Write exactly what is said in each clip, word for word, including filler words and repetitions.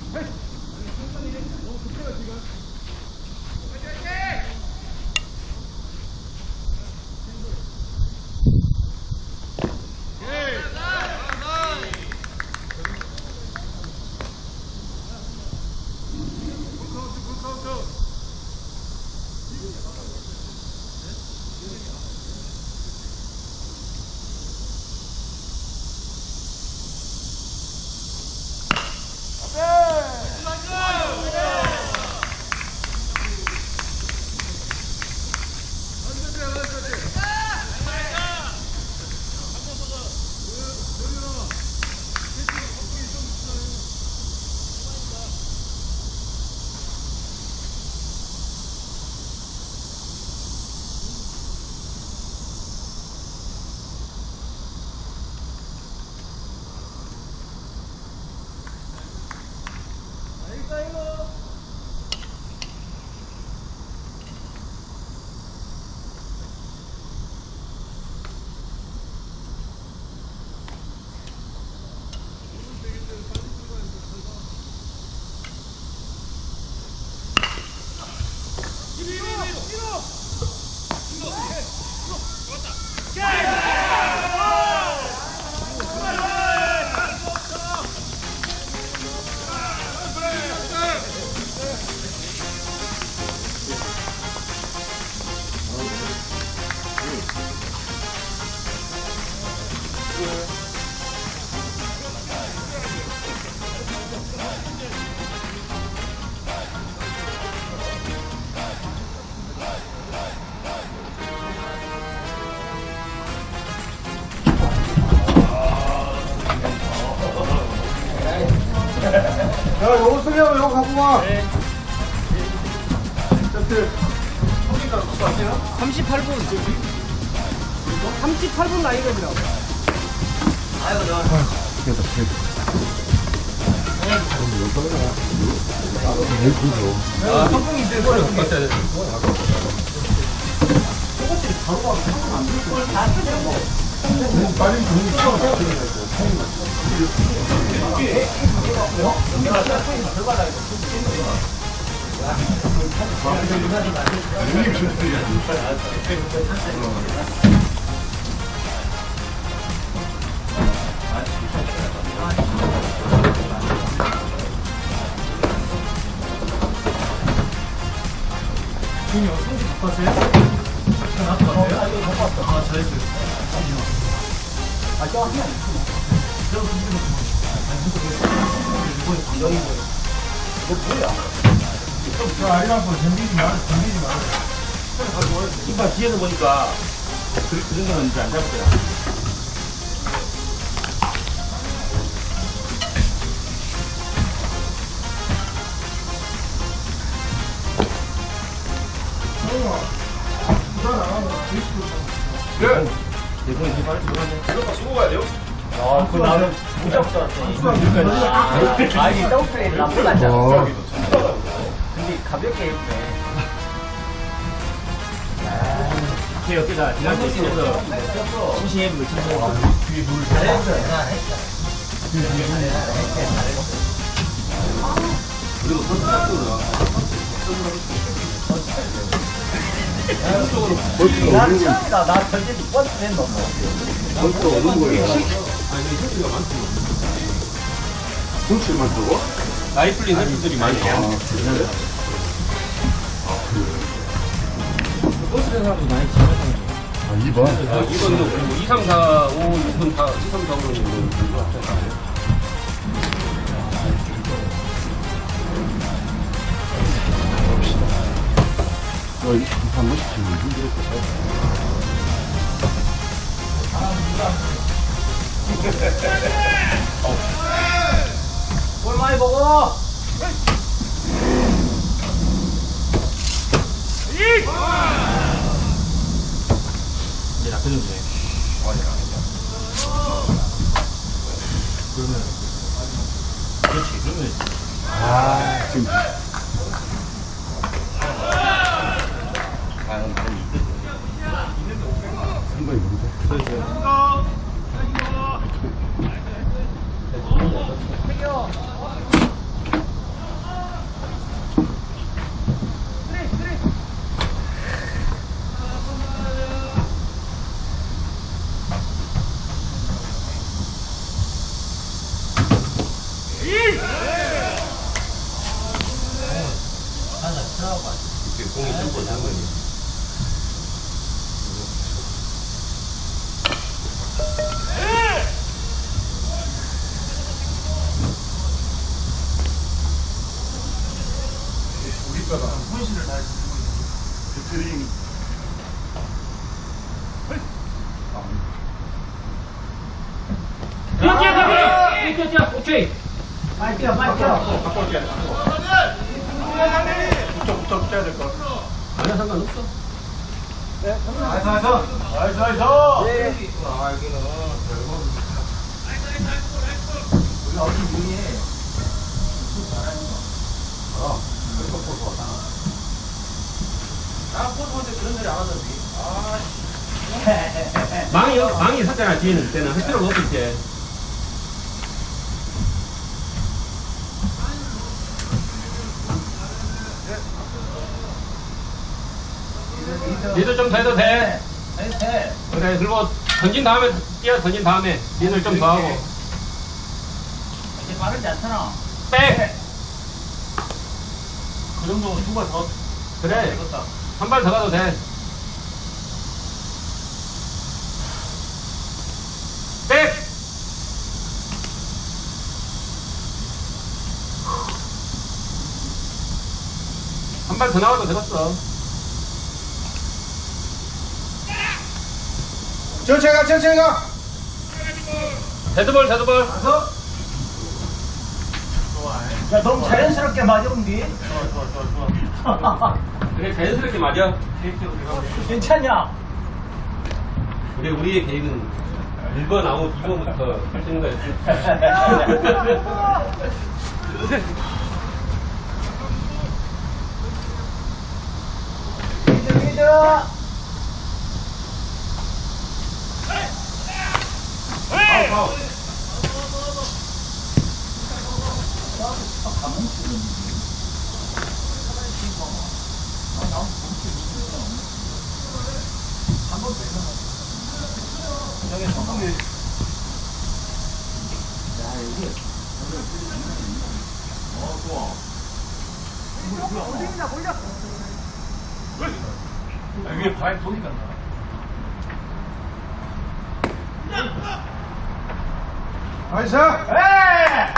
야, 요거 수리하고 요거 갖고 와. 네. 세트. 삼십팔 분. 삼십팔 분 나이거든요. 아이고, 너. 됐다, 됐다. 아, 성공이 이제 소리 없어. 저것들이 바로 가면 성공 안 될 거야. 다 쓰려고. 빨리 좀 써. 준이 형 성지 바꿨어요? 나도 바꿨어요? 아, 이거 바꿨어. 아, 잘했어요. 아, 저 하면 안 돼. 저 근데 이번에 광장인 거예요. 이거 뭐야? 저 아리랑 거 덤비지 마, 덤비지 마. 이봐 뒤에서 보니까 그, 그 정도는 이제 안 잡을 거야. 그래. 대본이 이제 빨리 들어가네. 이거 같이 먹어야 돼요? 아, 그 나는 못 잡을 줄 알았더니. 아, 이게 더블플레이 나쁘지 않잖아. 근데 가볍게 했네. 제 어깨가 지난 대신에서 심심해보고 심심해보고 뒤에 물 잘했어. 그리고 선수각도로 난 처음이다. 나 전체 두 번째 낸 놈. 벌써 오는 거예요. 아니 근데 선수가 많고 손질만 저거? 나이 풀린 선수들이 많이 아, 요 그래? 버스는 사람도 많이 지나가요. 아, 이 번? 어, 이 번도 그리고 이, 삼, 사, 오, 육 번 다, 이, 삼, 사, 오는 거 어, 한 번씩 치면 힘들었어. 뭘 많이 먹어? 이제 나쁜 정도네. 그러면 그렇지 그러면 아, 지금. 다음 다음 있거든. 한 번에 문제. 하나 틀어봐. 공이 뚫고 나는 거니. 우리가 혼신을 다 그 드림. 뛰어, 뛰어, 뛰어! 뛰어, 뛰어, 오케이. 빨리 뛰어, 빨리 뛰어. 바꿔 올게. 붙여, 붙여, 붙여야 될 것 같아. 아니야, 상관없어. 나이스, 나이스. 나이스, 나이스. 아, 여기는 별거. 우리가 어디 유리해. 어, 그러니까 포스 왔다. 나 포스 한테 그런 소리 안 하던데. 아, 망이, 망이 샀잖아, 뒤에는. 때는 할 필요가 없을 때. 리드 좀 더 해도 돼. 돼. 그래, 그리고 던진 다음에, 뛰어 던진 다음에, 리드를 좀 더 하고. 이제 빠르지 않잖아. 백! 그 정도면 두 발 더. 그래. 되겠다. 한 발 더 가도 돼. 백! 한 발 더 나와도 되겠어. 천천히 가, 천천히 가. 데드볼, 데드볼. 야, 너무 자연스럽게 맞아, 우리. 좋아, 좋아, 좋아, 좋아. 그래, 자연스럽게 맞아. 괜찮냐? 우리, 우리의 계획은 일 번 아웃, 이 번부터 할 수 있는 거였지. 리드, 리드. 파울, 파울. 아, 위에 발 돌이 간다. 나이스! 에이!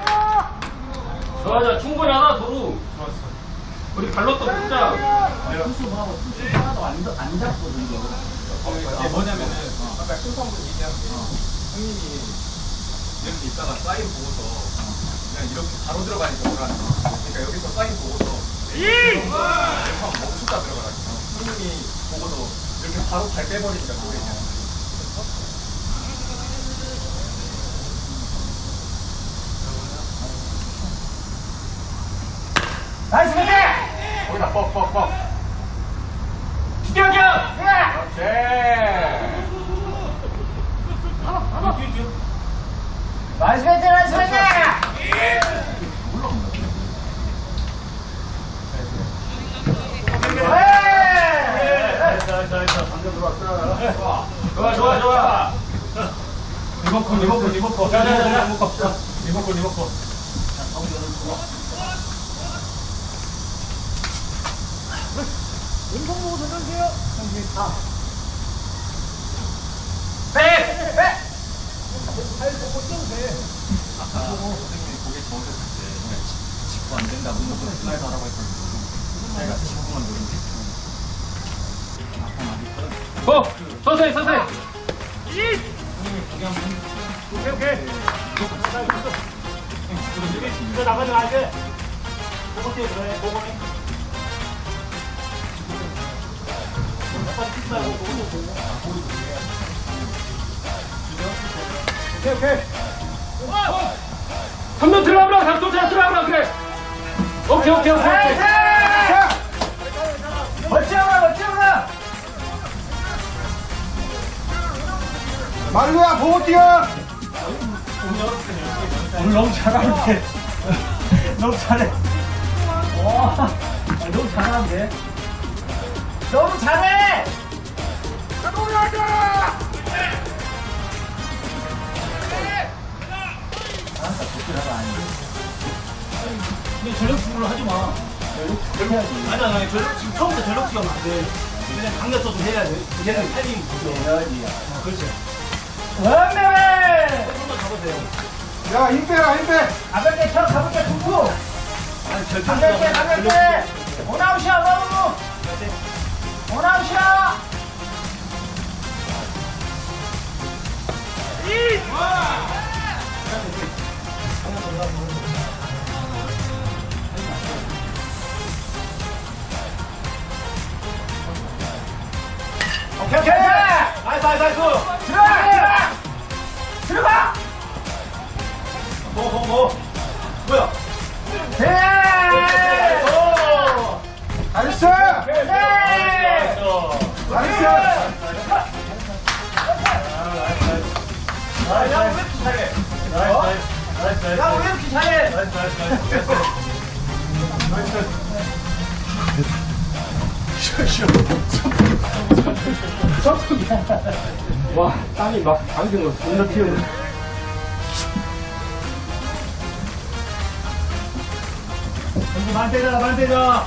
좋아, 좋아. 충분히 하나, 도루. 좋았어. 우리 발로 또 붙자. 투수하고 투수 하나도 안, 안 잡거든, 이거. 이게 뭐냐면은, 아까 심판분 얘기한 게, 형님이 이렇게 있다가 사인 보고서, 그냥 이렇게 바로 들어가니까 뭐라 하는 거야. 그러니까 여기서 사인 보고서, 한 멈추다 들어가라니까. 형님이 보고서 이렇게 바로 발 빼버리니까 그게 그냥. 나이스 배팅! 거기다 뻑, 뻑, 뻑. 뛰어, 뛰어! 그렇지. 나이스 배팅, 나이스 배팅! 좋아, 좋아, 좋아. 리버콜, 리버콜, 리버콜. 자, 자, 자, 자. 리버콜, 리버콜. 운동 보고 던져주세요. 아. 백! 백! 아까 선생님이 고개 저으셨을 때 직구 안 된다 무조건 슬라이드 하라고 했거든요. 내가 직구만 누르면 돼. 어! 서서히, 서서히. 오케이, 오케이. 이거 나가지 말게. 보고 뛰어, 그래, 보고 해. 오케이, 오케이. 한 번 들어가보라, 삼 잘 들어가보라, 그래. 오케이, 오케이, 오케이. 오케이. 멋지어라, 멋지어라. 말루야, 보고 뛰어! 오늘 너무 잘하는데. 너무 잘해. 와, 너무 잘하는데. 너무 잘해! 알았어, 복귀하라 아니. 근데 전력 투구를 하지 마. 그렇게 해야지. 아니, 아니, 전력, 지금 처음부터 전력 투구하면 안 돼. 그냥 강력 좀 해야 돼. 얘는 타이밍 보죠. 해야지. 어, 그렇지. 원매매! 한번 잡으세요. 야, 힘 빼라, 힘 빼! 가볍게 쳐, 가볍게 두고! 아니, 절대 가볍게, 가볍게! 원아웃이야, 원아웃! 원아웃이야! 오케이, 오케이! 나이스, 나이스, 나이스! 들어가! 들어가! 뭐, 뭐, 뭐. 뭐야? 네! 나이스! 네! 나이스! 야, 왜 이렇게 잘해? 야, 왜 이렇게 잘해? 와, 땀이 막 방금 거 존나 튀어오네. 전부 반대잖아, 반대잖아.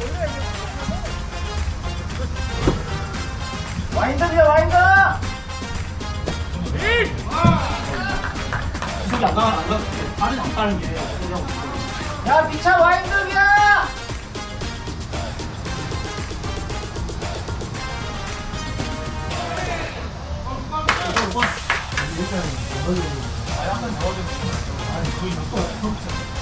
와인드야, 와인드! 이속이 안 가, 안 가. 발이 안 가는 게. 야, 미차 와인드야! 아, 약간 더워졌네. 아니, 거의 몇 도?